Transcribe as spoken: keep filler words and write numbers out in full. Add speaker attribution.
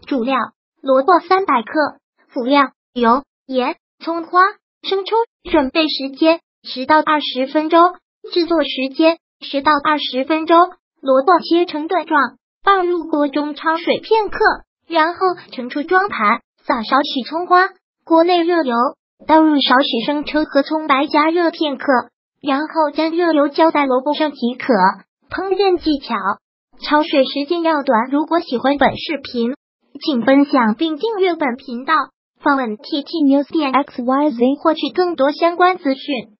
Speaker 1: 主料：萝卜三百克，辅料：油、盐、葱花、生抽。准备时间：十到二十分钟。制作时间：十到二十分钟。萝卜切成段状，放入锅中焯水片刻，然后盛出装盘，撒少许葱花。锅内热油，倒入少许生抽和葱白，加热片刻，然后将热油浇在萝卜上即可。烹饪技巧：焯水时间要短。如果喜欢本视频，请分享并订阅本频道，访问 T T News 点 X Y Z 获取更多相关资讯。